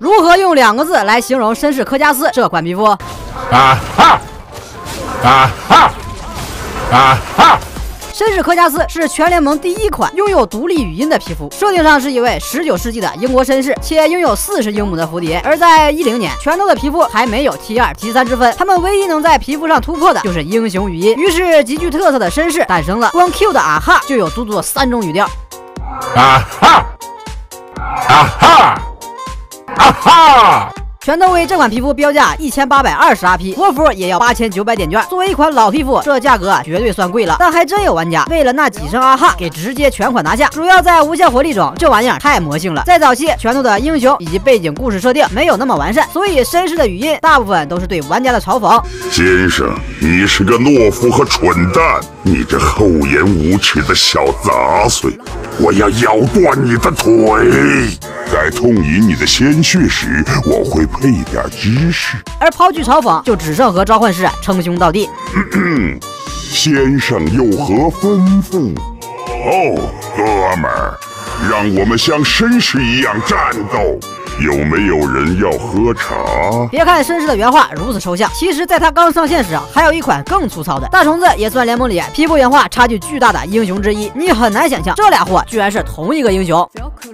如何用2个字来形容绅士科加斯这款皮肤？绅士科加斯是全联盟第1款拥有独立语音的皮肤，设定上是一位19世纪的英国绅士，且拥有40英亩的腹地。而在10年，拳头的皮肤还没有 T2、T3 之分，他们唯一能在皮肤上突破的就是英雄语音。于是极具特色的绅士诞生了，光 Q 的啊哈就有足足3种语调。拳头为这款皮肤标价1820RP， 国服也要8900点券。作为一款老皮肤，这价格绝对算贵了。但还真有玩家为了那几声啊哈，给直接全款拿下。主要在无限活力中，这玩意儿太魔性了。在早期，拳头的英雄以及背景故事设定没有那么完善，所以绅士的语音大部分都是对玩家的嘲讽。 先生，你是个懦夫和蠢蛋，你这厚颜无耻的小杂碎，我要咬断你的腿。在痛饮你的鲜血时，我会配点知识。 而抛去嘲讽，就只剩和召唤师称兄道弟。 先生有何吩咐？哦，哥们儿，让我们像绅士一样战斗。有没有人要喝茶？ 别看绅士的原画如此抽象，其实在他刚上线时还有一款更粗糙的。大虫子也算联盟里皮肤原画差距巨大的英雄之一，你很难想象这俩货居然是同一个英雄。